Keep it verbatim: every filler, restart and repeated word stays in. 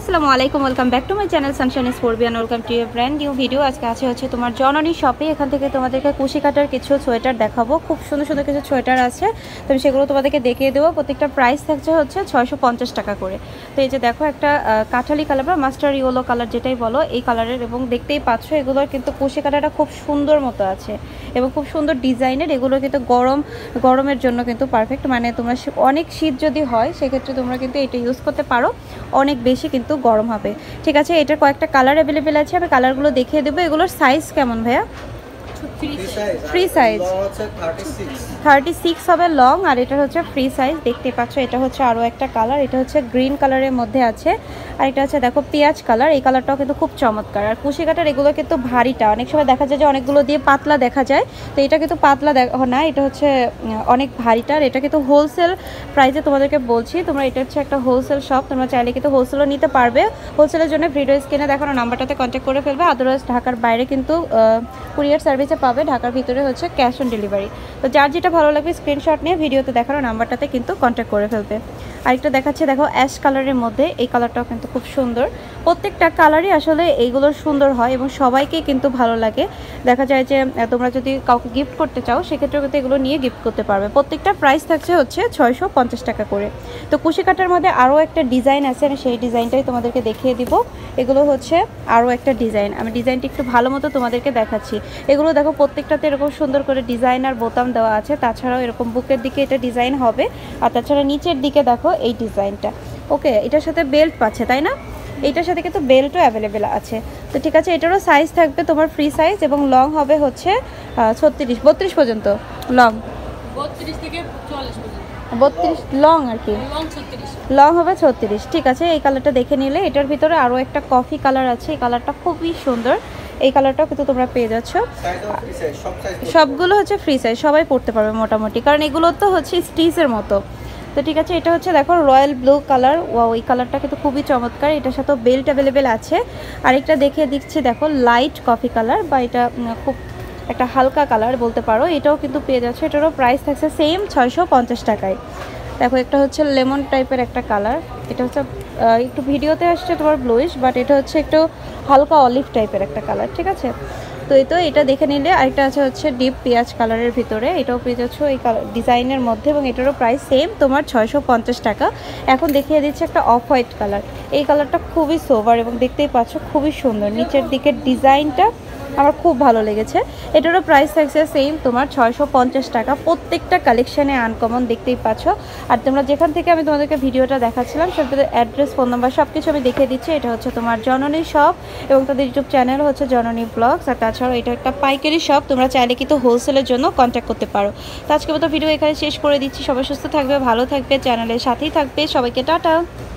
আসসালামু আলাইকুম, welcome back to my channel sunshine স্পোর্বি and welcome to a brand new video. আজকে আছে হচ্ছে তোমার জননী শপে। এখান থেকে তোমাদেরকে কুশিকাটার কিছু সোয়েটার দেখাবো। খুব সুন্দর সুন্দর কিছু সোয়েটার আছে, তো আমি সেগুলো তোমাদেরকে দেখিয়ে দেবো। প্রত্যেকটা প্রাইস থাকছে হচ্ছে ছয়শো পঞ্চাশ টাকা করে। তো এই যে দেখো, একটা কাঠালি কালার বা মাস্টার ইয়েলো কালার যেটাই বলো, এই কালারের, এবং দেখতেই পাচ্ছ এগুলোর কিন্তু কুশিকাটাটা খুব সুন্দর মতো আছে এবং খুব সুন্দর ডিজাইনের। এগুলো কিন্তু গরম গরমের জন্য কিন্তু পারফেক্ট, মানে তোমরা অনেক শীত যদি হয় সেক্ষেত্রে তোমরা কিন্তু এটা ইউজ করতে পারো, অনেক বেশি কিন্তু গরম হবে। ঠিক আছে, এটার কয়েকটা কালার অ্যাভেলেবেল আছে, আমি কালারগুলো দেখিয়ে দেবো। এগুলোর সাইজ কেমন ভাইয়া? ফ্রি সাইজ থার্টি সিক্স হবে লং, আর এটা হচ্ছে ফ্রি সাইজ। দেখতে পাচ্ছ এটা হচ্ছে আরও একটা কালার, এটা হচ্ছে গ্রিন কালারের মধ্যে আছে, আর এটা হচ্ছে দেখো পেঁয়াজ কালার। এই কালারটাও কিন্তু খুব চমৎকার। আর কুশিকাটার এগুলো কিন্তু ভারীটা, অনেক সময় দেখা যায় যে অনেকগুলো দিয়ে পাতলা দেখা যায়, তো এটা কিন্তু পাতলা না, এটা হচ্ছে অনেক ভারীটার। এটা কিন্তু হোলসেল প্রাইসে তোমাদেরকে বলছি, তোমরা এটা হচ্ছে একটা হোলসেল শপ, তোমরা চাইলে কিন্তু হোলসেলও নিতে পারবে। হোলসেলের জন্য ভিডিও স্ক্রিনে দেখানো নাম্বারটাতে কন্ট্যাক্ট করে ফেলবে। আদারওয়াইজ ঢাকার বাইরে কিন্তু কুরিয়ার সার্ভিসে পাবে, ঢাকার ভিতরে হচ্ছে ক্যাশ অন ডেলিভারি। তো যার যেটা ভালো লাগবে স্ক্রিনশট নিয়ে ভিডিওতে দেখানো নাম্বারটাতে কিন্তু কন্ট্যাক্ট করে ফেলবে। আরেকটা দেখাচ্ছে দেখো অ্যাশ কালারের মধ্যে, এই কালারটাও কিন্তু খুব সুন্দর। প্রত্যেকটা কালারই আসলে এইগুলোর সুন্দর হয় এবং সবাইকে কিন্তু ভালো লাগে। দেখা যায় যে তোমরা যদি কাউকে গিফট করতে চাও সেক্ষেত্রে কিন্তু এগুলো নিয়ে গিফট করতে পারবে। প্রত্যেকটা প্রাইস থাকছে হচ্ছে ছয়শো পঞ্চাশ টাকা করে। তো কুশিকাটার মধ্যে আরও একটা ডিজাইন আছে, আমি সেই ডিজাইনটাই তোমাদেরকে দেখিয়ে দিব। এগুলো হচ্ছে আরও একটা ডিজাইন, আমি ডিজাইনটা একটু ভালো মতো তোমাদেরকে দেখাচ্ছি। এগুলো দেখো প্রত্যেকটাতে এরকম সুন্দর করে ডিজাইন আর বোতাম দেওয়া আছে, তাছাড়াও এরকম বুকের দিকে এটা ডিজাইন হবে, আর তাছাড়া নিচের দিকে দেখো এই ডিজাইনটা। ওকে, এটার সাথে বেল্ট পাচ্ছে তাই না? এইটার সাথে কিন্তু বেল্টও অ্যাভেলেবেল আছে। তো ঠিক আছে, এটারও সাইজ থাকবে তোমার ফ্রি সাইজ, এবং লং হবে হচ্ছে ছত্রিশ বত্রিশ পর্যন্ত লং, বত্রিশ থেকে চল্লিশ পর্যন্ত, বত্রিশ লং আর কি, লং হবে ছত্রিশ। ঠিক আছে, এই কালারটা দেখে নিলে। এটার ভিতরে আরও একটা কফি কালার আছে, এই কালারটা খুবই সুন্দর। এই কালারটাও কিন্তু তোমরা পেয়ে যাচ্ছ। সবগুলো হচ্ছে ফ্রি সাইজ, সবাই পরতে পারবে মোটামুটি, কারণ এগুলো তো হচ্ছে স্টিচের মতো। তো ঠিক আছে, এটা হচ্ছে দেখো রয়্যাল ব্লু কালার। ওয়াও, এই কালারটা কিন্তু খুবই চমৎকার। এটার সাথেও বেল্ট অ্যাভেলেবেল আছে। আরেকটা দেখিয়ে দিচ্ছি দেখো লাইট কফি কালার, বা এটা খুব একটা হালকা কালার বলতে পারো, এটাও কিন্তু পেয়ে যাচ্ছে। এটারও প্রাইস থাকছে সেম ছয়শো পঞ্চাশ টাকায়। দেখো একটা হচ্ছে লেমন টাইপের একটা কালার, এটা হচ্ছে একটু ভিডিওতে আসছে তোমার ব্লুইশ, বাট এটা হচ্ছে একটু হালকা অলিভ টাইপের একটা কালার। ঠিক আছে, তো এই তো এটা দেখে নিলে। আরেকটা আছে হচ্ছে ডিপ পেঁয়াজ কালারের ভিতরে, এটাও পেয়ে যাচ্ছ এই ডিজাইনের মধ্যে, এবং এটারও প্রাইস সেম তোমার ছয়শো পঞ্চাশ টাকা। এখন দেখিয়ে দিচ্ছে একটা অফ হোয়াইট কালার। এই কালারটা খুবই সোভার এবং দেখতেই পাচ্ছ খুবই সুন্দর। নিচের দিকের ডিজাইনটা আমার খুব ভালো লেগেছে। এটারও প্রাইস থাকছে সেম তোমার ছয়শো পঞ্চাশ টাকা। প্রত্যেকটা কালেকশানে আনকমন, দেখতেই পাচ্ছ। আর তোমরা যেখান থেকে আমি তোমাদেরকে ভিডিওটা দেখাচ্ছিলাম সেটাতে অ্যাড্রেস, ফোন নাম্বার সব কিছু আমি দেখিয়ে দিচ্ছি। এটা হচ্ছে তোমার জননী শপ, এবং তাদের ইউটিউব চ্যানেল হচ্ছে জননী ব্লগস। আর তাছাড়াও এটা একটা পাইকারি শপ, তোমরা চাইলে কিন্তু হোলসেলের জন্য কন্ট্যাক্ট করতে পারো। তো আজকে মতো ভিডিও এখানে শেষ করে দিচ্ছি। সবাই সুস্থ থাকবে, ভালো থাকবে, চ্যানেলের সাথেই থাকবে। সবাইকে টাটা।